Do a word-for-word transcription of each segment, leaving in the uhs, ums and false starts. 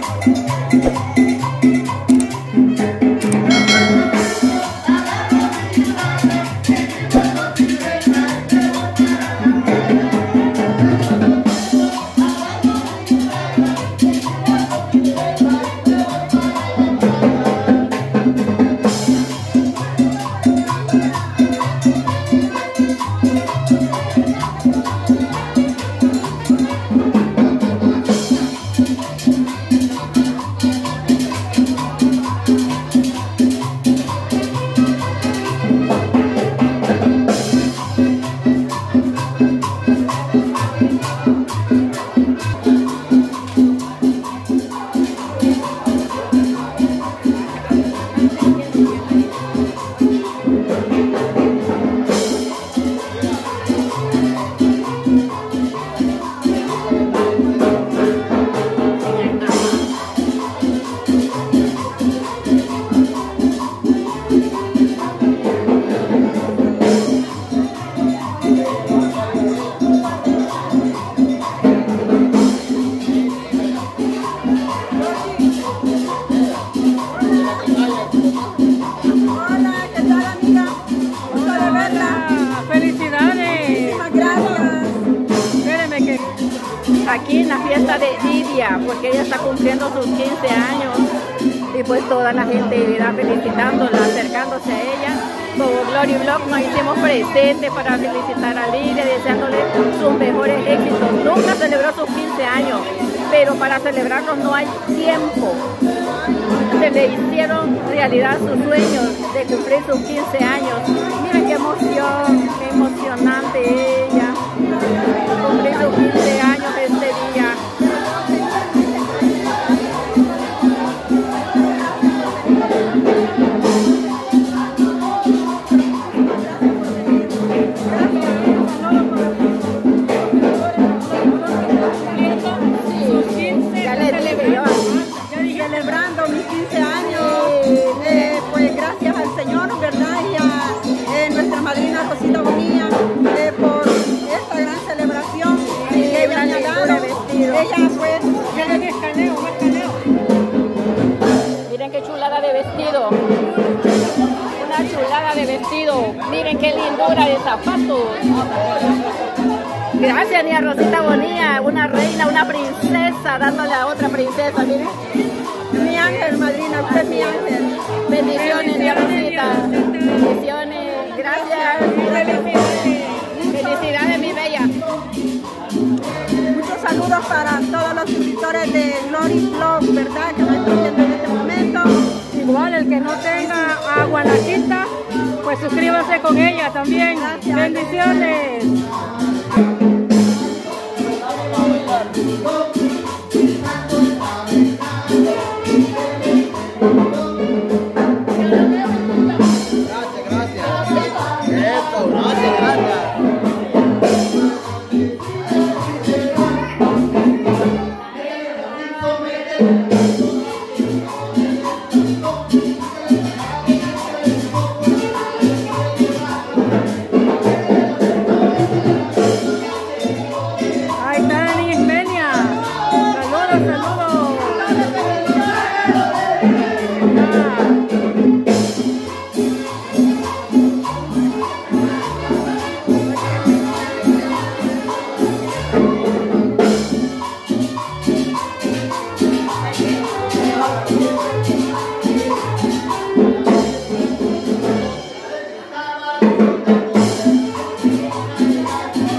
Aquí en la fiesta de Lidia, porque ella está cumpliendo sus quince años y pues toda la gente irá felicitándola, acercándose a ella. Como Glory Vlog nos hicimos presentes para felicitar a Lidia, deseándole sus mejores éxitos. Nunca celebró sus quince años, pero para celebrarlos no hay tiempo. Se le hicieron realidad sus sueños de cumplir sus quince años. Miren qué emoción, qué emocionante ella. Cumplir sus quince años este día. Celebrando mis quince años, eh, pues gracias al Señor, ¿verdad? Y a eh, nuestra madrina Rosita Bonilla eh, por esta gran celebración que ella me ha dado. Ella pues, miren el escaneo, un escaneo. Miren qué chulada de vestido. Una chulada de vestido. Miren qué lindura de zapatos. Gracias, niña Rosita Bonilla, una reina, una princesa, dándole a otra princesa, miren. Mi ángel, madrina, usted es mi ángel. Bendiciones, niña Rosita. Bendiciones. Gracias. Felicidades, mi bella. Muchos saludos para todos los suscriptores de Glory Vlog, ¿verdad? Que me están viendo en este momento. Igual, el que no tenga a Guanaquita, pues suscríbase con ella también. Gracias. Bendiciones.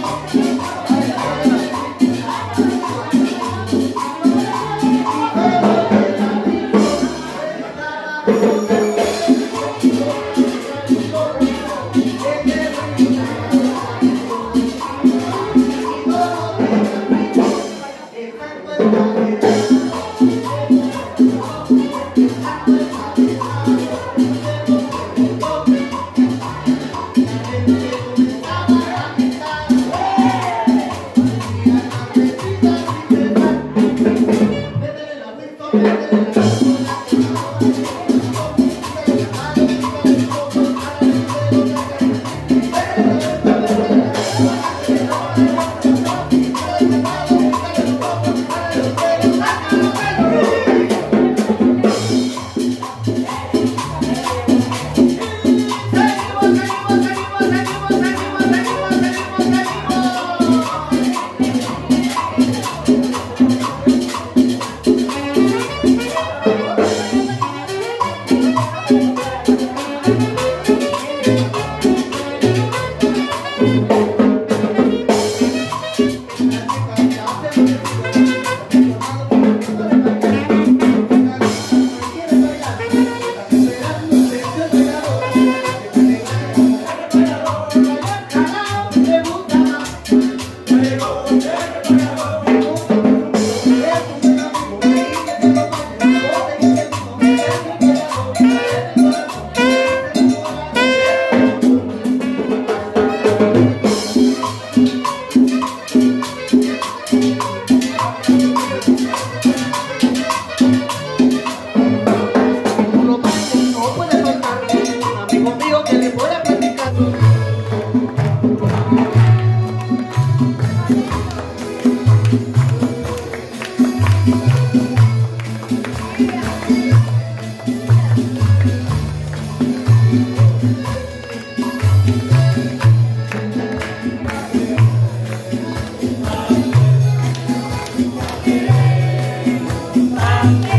Gracias. Amén.